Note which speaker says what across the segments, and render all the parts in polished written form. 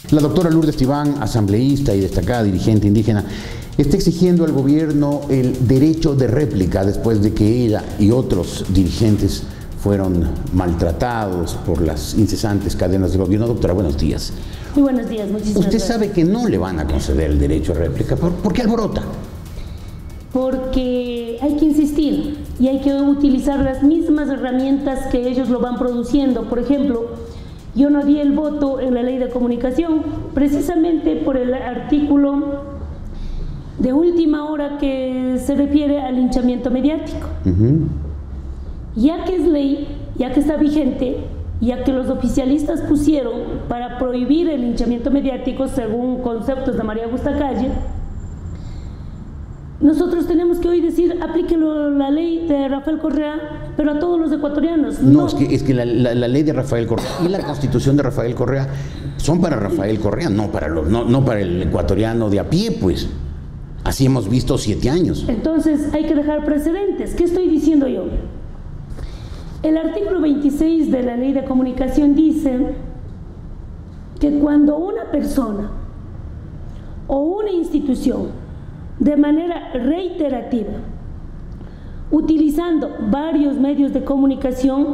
Speaker 1: La doctora Lourdes Tibán, asambleísta y destacada dirigente indígena, está exigiendo al gobierno el derecho de réplica después de que ella y otros dirigentes fueron maltratados por las incesantes cadenas de gobierno. Doctora, buenos días.
Speaker 2: Muy buenos días, muchísimas
Speaker 1: Usted
Speaker 2: gracias.
Speaker 1: sabe que no le van a conceder el derecho de réplica. ¿Por qué alborota?
Speaker 2: Porque hay que insistir y hay que utilizar las mismas herramientas que ellos lo van produciendo. Por ejemplo, yo no di el voto en la ley de comunicación precisamente por el artículo de última hora que se refiere al linchamiento mediático. Ya que es ley, ya que está vigente, ya que los oficialistas pusieron para prohibir el linchamiento mediático según conceptos de María Augusta Calle, nosotros tenemos que hoy decir, aplíquenlo la ley de Rafael Correa, pero a todos los ecuatorianos.
Speaker 1: No, es que la ley de Rafael Correa y la constitución de Rafael Correa son para Rafael Correa, no para el ecuatoriano de a pie, pues. Así hemos visto 7 años.
Speaker 2: Entonces hay que dejar precedentes. ¿Qué estoy diciendo yo? El artículo 26 de la ley de comunicación dice que cuando una persona o una institución de manera reiterativa, utilizando varios medios de comunicación,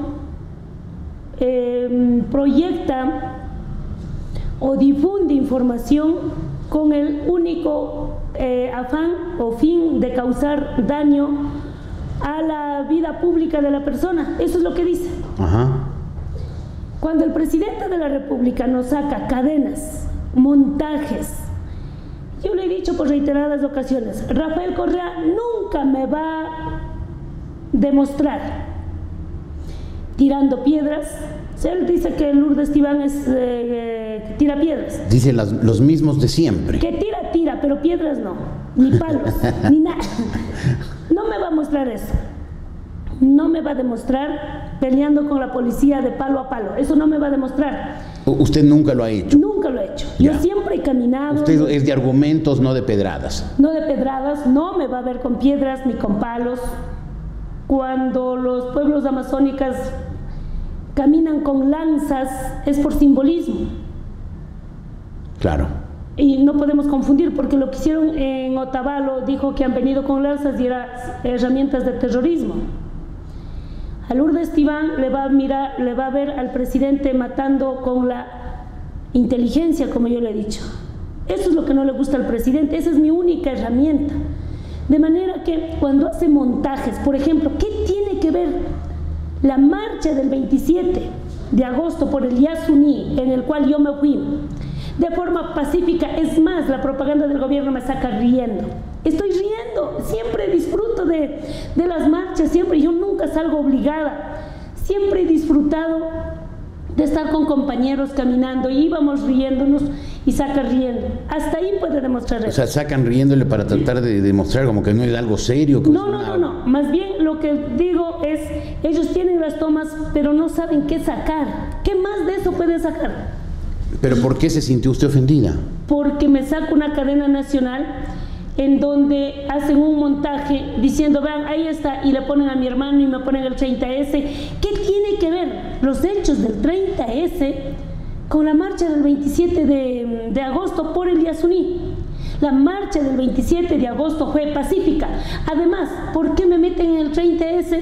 Speaker 2: proyecta o difunde información con el único afán o fin de causar daño a la vida pública de la persona. Eso es lo que dice. Cuando el presidente de la República nos saca cadenas, montajes, yo le he dicho por reiteradas ocasiones, Rafael Correa nunca me va a demostrar tirando piedras. Él dice que Lourdes Tibán es tira piedras.
Speaker 1: Dice los mismos de siempre.
Speaker 2: Que tira, pero piedras no, ni palos, ni nada. No me va a mostrar eso. No me va a demostrar peleando con la policía de palo a palo. Eso no me va a demostrar.
Speaker 1: ¿Usted nunca lo ha hecho?
Speaker 2: Nunca lo he hecho.
Speaker 1: Ya.
Speaker 2: Yo siempre he caminado.
Speaker 1: Usted es de argumentos, no de pedradas.
Speaker 2: No de pedradas, no me va a ver con piedras ni con palos. Cuando los pueblos amazónicos caminan con lanzas, es por simbolismo.
Speaker 1: Claro.
Speaker 2: Y no podemos confundir, porque lo que hicieron en Otavalo dijo que han venido con lanzas y eran herramientas de terrorismo. A Lourdes Tibán le va a ver al presidente matando con la inteligencia, como yo le he dicho. Eso es lo que no le gusta al presidente, esa es mi única herramienta. De manera que cuando hace montajes, por ejemplo, ¿qué tiene que ver la marcha del 27 de agosto por el Yasuní, en el cual yo me fui de forma pacífica? Es más, la propaganda del gobierno me saca riendo. Estoy riendo, siempre disfruto de las marchas, siempre, yo nunca salgo obligada, siempre he disfrutado de estar con compañeros caminando y íbamos riéndonos y saca riendo. Hasta ahí puede demostrar eso.
Speaker 1: O sea, sacan riéndole para tratar de demostrar como que no es algo serio.
Speaker 2: No. Más bien lo que digo es, ellos tienen las tomas, pero no saben qué sacar. ¿Qué más de eso pueden sacar?
Speaker 1: ¿Pero por qué se sintió usted ofendida? Porque
Speaker 2: me saca una cadena nacional en donde hacen un montaje diciendo, vean, ahí está, y le ponen a mi hermano y me ponen el 30S. ¿Qué tiene que ver los hechos del 30S con la marcha del 27 de agosto por el Yasuní? La marcha del 27 de agosto fue pacífica. Además, ¿por qué me meten en el 30S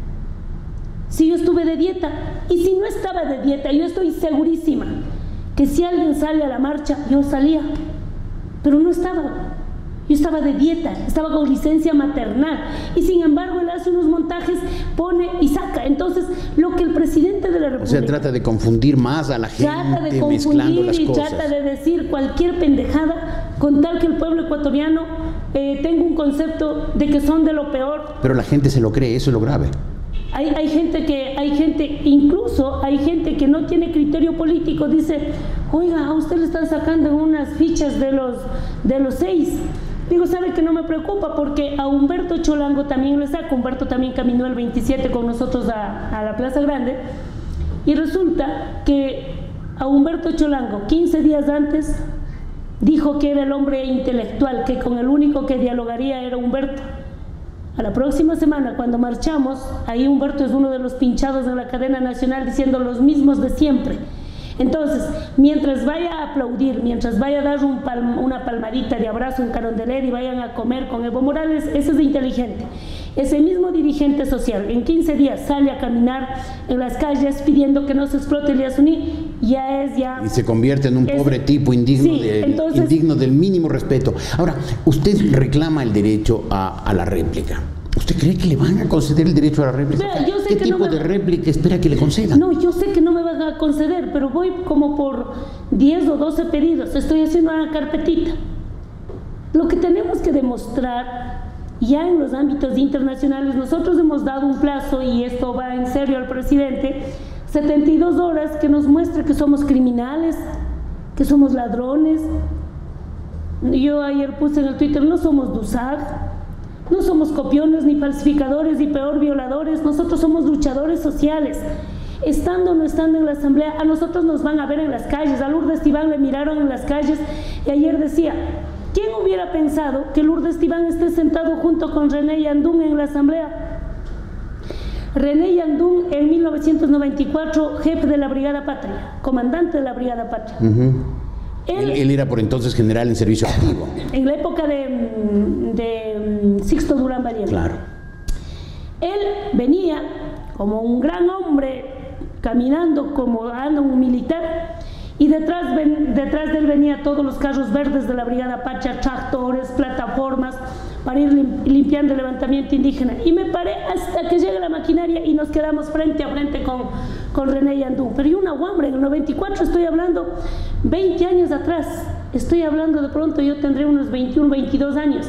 Speaker 2: si yo estuve de dieta? Y si no estaba de dieta, yo estoy segurísima que si alguien sale a la marcha, yo salía, pero no estaba. Yo estaba de dieta, estaba con licencia maternal, y sin embargo él hace unos montajes, pone y saca. Entonces, lo que el presidente de la República...
Speaker 1: O sea, trata de confundir más a la gente,
Speaker 2: trata de
Speaker 1: mezclando las
Speaker 2: y
Speaker 1: cosas.
Speaker 2: Trata de decir cualquier pendejada con tal que el pueblo ecuatoriano tenga un concepto de que son de lo peor.
Speaker 1: Pero la gente se lo cree, eso es lo grave.
Speaker 2: Hay gente que no tiene criterio político, dice, oiga, a usted le están sacando unas fichas de los 6. Digo, ¿sabe que no me preocupa? Porque a Humberto Cholango también le saco. Humberto también caminó el 27 con nosotros a la Plaza Grande. Y resulta que a Humberto Cholango, 15 días antes, dijo que era el hombre intelectual, que con el único que dialogaría era Humberto. A la próxima semana, cuando marchamos, ahí Humberto es uno de los pinchados en la cadena nacional diciendo los mismos de siempre. Entonces, mientras vaya a aplaudir, mientras vaya a dar una palmadita de abrazo en Carondelet y vayan a comer con Evo Morales, ese es inteligente. Ese mismo dirigente social en 15 días sale a caminar en las calles pidiendo que no se explote el Yasuní, ya...
Speaker 1: Y se convierte en un pobre tipo indigno,
Speaker 2: sí, entonces,
Speaker 1: indigno del mínimo respeto. Ahora, usted reclama el derecho a la réplica. ¿Usted cree que le van a conceder el derecho a la réplica?
Speaker 2: Vea, yo sé
Speaker 1: ¿Qué tipo de réplica espera que le concedan?
Speaker 2: No, yo sé que no me van a conceder, pero voy como por 10 o 12 pedidos. Estoy haciendo una carpetita. Lo que tenemos que demostrar ya en los ámbitos internacionales, nosotros hemos dado un plazo, y esto va en serio al presidente, 72 horas que nos muestre que somos criminales, que somos ladrones. Yo ayer puse en el Twitter, no somos DUSAG, no somos copiones, ni falsificadores, y peor violadores. Nosotros somos luchadores sociales. Estando o no estando en la asamblea, a nosotros nos van a ver en las calles. A Lourdes Tibán le miraron en las calles, y ayer decía, ¿quién hubiera pensado que Lourdes Tibán esté sentado junto con René Yandún en la asamblea? René Yandún, en 1994, jefe de la Brigada Patria, comandante de la Brigada Patria.
Speaker 1: Él era por entonces general en servicio activo. En
Speaker 2: la época de Sixto Durán Ballén.
Speaker 1: Claro.
Speaker 2: Él venía como un gran hombre, caminando como anda un militar, y detrás de él venía todos los carros verdes de la Brigada Patria, tractores, plataformas, para ir limpiando el levantamiento indígena. Y me paré hasta que llegue la maquinaria y nos quedamos frente a frente con René Yandún. Pero yo una guambra, en el 94, estoy hablando 20 años atrás, estoy hablando, de pronto yo tendré unos 21, 22 años.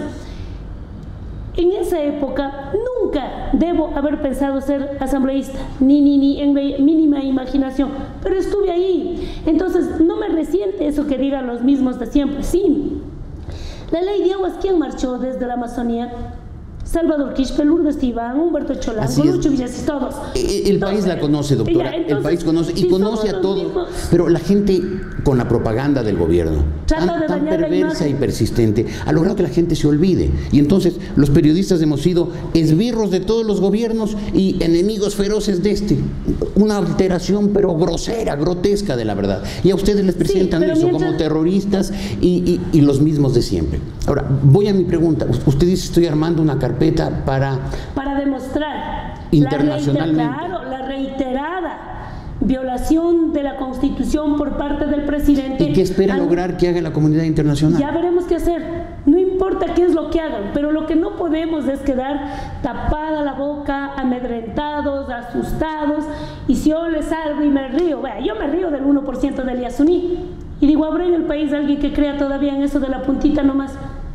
Speaker 2: En esa época nunca debo haber pensado ser asambleísta, ni en mínima imaginación, pero estuve ahí. Entonces no me resiente eso que digan los mismos de siempre. Sí, la ley de aguas, ¿quién marchó desde la Amazonía? Salvador Quispe, Lourdes Tibán, Humberto Cholanco, Lucho Villas, todos.
Speaker 1: El país la conoce, doctora. Entonces, el país conoce y conoce a todos. Pero la gente, con la propaganda del gobierno, tan perversa y persistente, ha logrado que la gente se olvide. Y entonces los periodistas hemos sido esbirros de todos los gobiernos y enemigos feroces de este. Una alteración, pero grosera, grotesca de la verdad. Y a ustedes les presentan eso como terroristas y los mismos de siempre. Ahora, voy a mi pregunta. Usted dice, estoy armando una carpeta para demostrar internacionalmente
Speaker 2: la reiterada violación de la Constitución por parte del presidente.
Speaker 1: ¿Y qué espera lograr que haga la comunidad internacional?
Speaker 2: Ya veremos qué hacer. No importa qué es lo que hagan, pero lo que no podemos es quedar tapada la boca, amedrentados, asustados. Y si yo les salgo y me río, yo me río del 1% del Yasuní, y digo, ¿habrá en el país alguien que crea todavía en eso de la puntita nomás?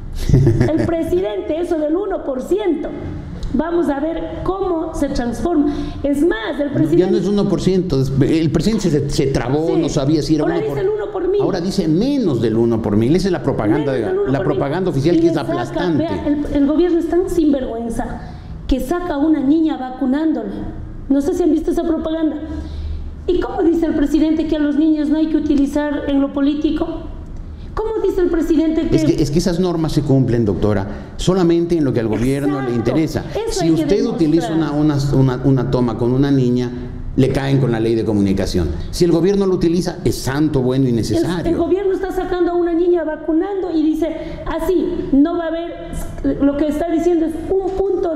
Speaker 2: El presidente, eso del 1%, vamos a ver cómo se transforma. Es más, el presidente...
Speaker 1: Ya no es 1%, el presidente se trabó, sí, no sabía si era
Speaker 2: ahora 1 dice el 1 por 1000.
Speaker 1: Ahora dice menos del 1 por 1000. Esa es la propaganda, propaganda oficial, que es aplastante.
Speaker 2: Vea, el gobierno es tan sinvergüenza que saca a una niña vacunándole. No sé si han visto esa propaganda. ¿Y cómo dice el presidente que a los niños no hay que utilizar en lo político? ¿Cómo dice el presidente que...?
Speaker 1: Es que esas normas se cumplen, doctora, solamente en lo que al gobierno le interesa. Si usted utiliza una toma con una niña, le caen con la ley de comunicación. Si el gobierno lo utiliza, es santo, bueno y necesario.
Speaker 2: El gobierno está sacando a una niña vacunando y dice, así, no va a haber, lo que está diciendo es un punto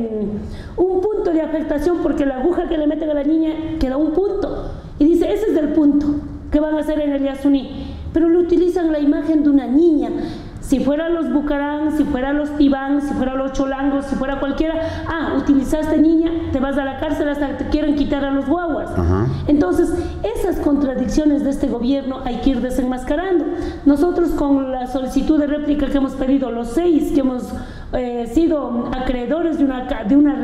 Speaker 2: de afectación, porque la aguja que le meten a la niña queda un punto. Y dice, ese es el punto que van a hacer en el Yasuní. Pero le utilizan la imagen de una niña. Si fuera los Bucarán, si fuera los Tibán, si fuera los Cholangos, si fuera cualquiera, utilizaste niña, te vas a la cárcel hasta que te quieren quitar a los guaguas. Entonces, esas contradicciones de este gobierno hay que ir desenmascarando. Nosotros, con la solicitud de réplica que hemos pedido, los 6 que hemos sido acreedores de una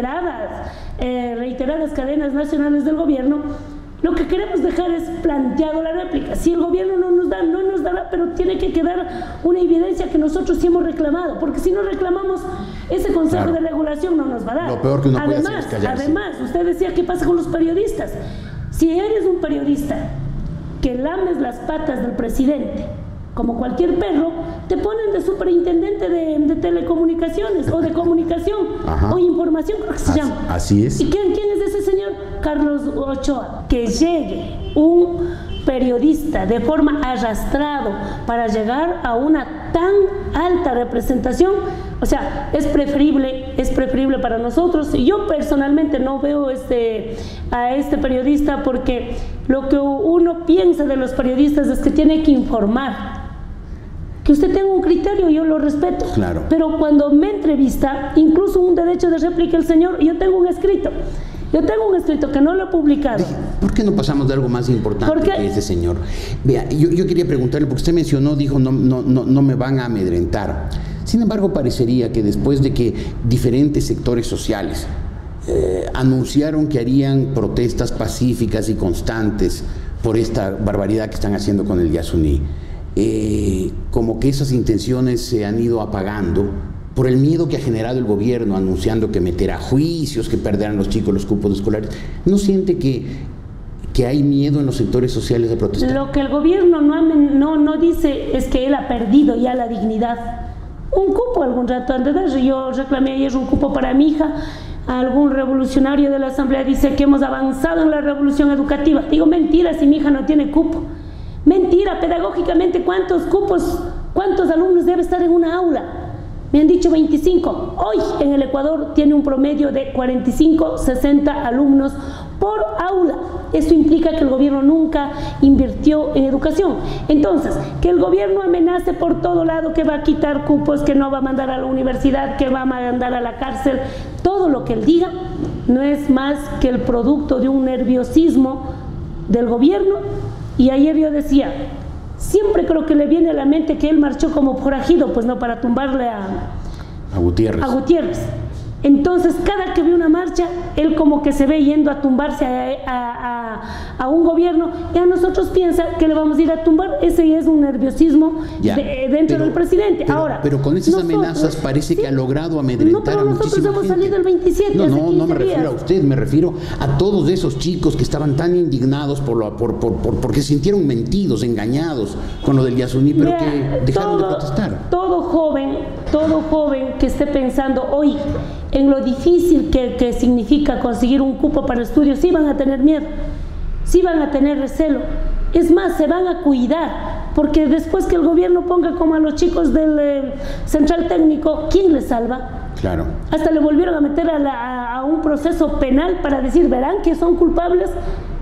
Speaker 2: reiteradas cadenas nacionales del gobierno, lo que queremos dejar es planteado la réplica. Si el gobierno no nos dará, pero tiene que quedar una evidencia que nosotros sí hemos reclamado, porque si no reclamamos, ese Consejo de Regulación no nos va a dar.
Speaker 1: Lo peor que uno puede hacer es callarse.
Speaker 2: Además, usted decía, ¿qué pasa con los periodistas? Si eres un periodista que lames las patas del presidente como cualquier perro, te ponen de superintendente de telecomunicaciones o de comunicación. Ajá. O información, creo que se llama.
Speaker 1: Así es.
Speaker 2: ¿Y quién es ese señor? Carlos Ochoa. Que llegue un periodista de forma arrastrado para llegar a una tan alta representación, o sea, es preferible para nosotros. Yo personalmente no veo a este periodista, porque lo que uno piensa de los periodistas es que tiene que informar. Que usted tenga un criterio, yo lo respeto.
Speaker 1: Claro.
Speaker 2: Pero cuando me entrevista, incluso un derecho de réplica el señor, yo tengo un escrito que no lo he publicado.
Speaker 1: ¿Por qué no pasamos de algo más importante que ese señor? Vea, yo quería preguntarle, porque usted mencionó, dijo, no me van a amedrentar. Sin embargo, parecería que después de que diferentes sectores sociales anunciaron que harían protestas pacíficas y constantes por esta barbaridad que están haciendo con el Yasuní, como que esas intenciones se han ido apagando por el miedo que ha generado el gobierno, anunciando que meterá juicios, que perderán los chicos los cupos escolares. ¿No siente que hay miedo en los sectores sociales de protestar?
Speaker 2: Lo que el gobierno no dice es que él ha perdido ya la dignidad. Un cupo algún rato antes de eso, yo reclamé ayer un cupo para mi hija. Algún revolucionario de la asamblea dice que hemos avanzado en la revolución educativa. Digo, mentira, si mi hija no tiene cupo. Mentira, pedagógicamente, ¿cuántos alumnos debe estar en una aula? Me han dicho 25. Hoy en el Ecuador tiene un promedio de 45, 60 alumnos por aula. Esto implica que el gobierno nunca invirtió en educación. Entonces, que el gobierno amenace por todo lado que va a quitar cupos, que no va a mandar a la universidad, que va a mandar a la cárcel, todo lo que él diga no es más que el producto de un nerviosismo del gobierno. Y ayer yo decía, siempre creo que le viene a la mente que él marchó como forajido, pues no, para tumbarle a Gutiérrez. Entonces, cada que ve una marcha, él como que se ve yendo a tumbarse a un gobierno, y a nosotros piensa que le vamos a ir a tumbar. Ese es un nerviosismo dentro del presidente.
Speaker 1: Pero con esas amenazas parece que ha logrado amedrentar a muchísima gente.
Speaker 2: Nosotros hemos salido el 27.
Speaker 1: No me refiero a usted, me refiero a todos esos chicos que estaban tan indignados porque se sintieron mentidos, engañados con lo del Yasuní, pero que dejaron de protestar.
Speaker 2: Todo joven que esté pensando hoy en lo difícil que significa conseguir un cupo para estudios, sí van a tener miedo, sí van a tener recelo. Es más, se van a cuidar, porque después que el gobierno ponga como a los chicos del Central Técnico, ¿quién les salva?
Speaker 1: Claro.
Speaker 2: Hasta le volvieron a meter a un proceso penal para decir, verán que son culpables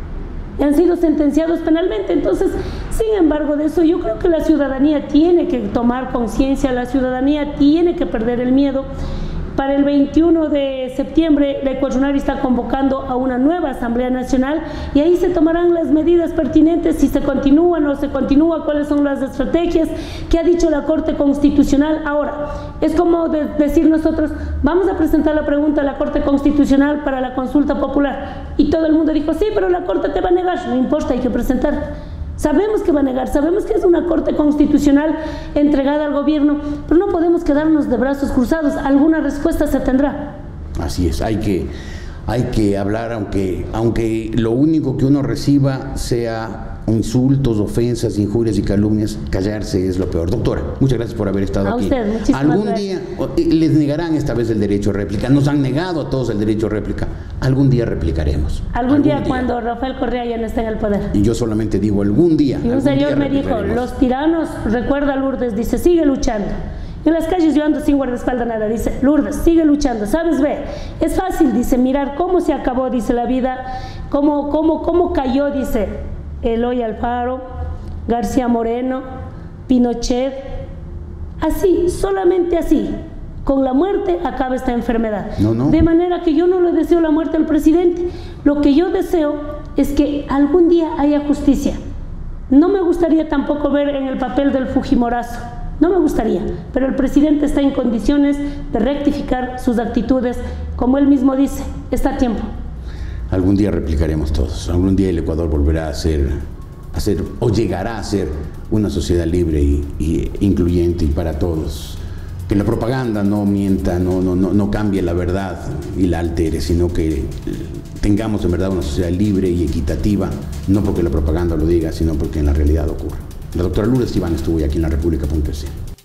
Speaker 2: y han sido sentenciados penalmente. Entonces, sin embargo de eso, yo creo que la ciudadanía tiene que tomar conciencia, la ciudadanía tiene que perder el miedo. Para el 21 de septiembre, la Ecuatoriana está convocando a una nueva Asamblea Nacional, y ahí se tomarán las medidas pertinentes, si se continúa o no se continúa, cuáles son las estrategias que ha dicho la Corte Constitucional. Ahora, es como decir nosotros, vamos a presentar la pregunta a la Corte Constitucional para la consulta popular. Y todo el mundo dijo, sí, pero la Corte te va a negar. No importa, hay que presentar. Sabemos que va a negar, sabemos que es una Corte Constitucional entregada al gobierno, pero no podemos quedarnos de brazos cruzados. Alguna respuesta se tendrá.
Speaker 1: Así es, hay que hablar, aunque lo único que uno reciba sea insultos, ofensas, injurias y calumnias, callarse es lo peor. Doctora, muchas gracias por haber estado aquí.
Speaker 2: A usted, muchísimas
Speaker 1: Algún
Speaker 2: gracias.
Speaker 1: día les negarán esta vez el derecho a réplica. Nos han negado a todos el derecho a réplica. Algún día replicaremos.
Speaker 2: Algún día cuando Rafael Correa ya no esté en el poder.
Speaker 1: Y yo solamente digo algún día.
Speaker 2: Y un señor me dijo, los tiranos, recuerda Lourdes, dice, sigue luchando. En las calles yo ando sin guardaespaldas nada, dice, Lourdes, sigue luchando, ¿sabes? Ve, es fácil, dice, mirar cómo se acabó, dice, la vida, cómo cayó, dice, Eloy Alfaro, García Moreno, Pinochet, así, solamente así, con la muerte acaba esta enfermedad.
Speaker 1: No.
Speaker 2: De manera que yo no le deseo la muerte al presidente, lo que yo deseo es que algún día haya justicia. No me gustaría tampoco ver en el papel del Fujimorazo, no me gustaría, pero el presidente está en condiciones de rectificar sus actitudes, como él mismo dice, está a tiempo.
Speaker 1: Algún día replicaremos todos, algún día el Ecuador volverá a ser o llegará a ser una sociedad libre y incluyente y para todos. Que la propaganda no mienta, no cambie la verdad y la altere, sino que tengamos en verdad una sociedad libre y equitativa, no porque la propaganda lo diga, sino porque en la realidad ocurre. La doctora Lourdes Iván estuvo aquí en la República.es.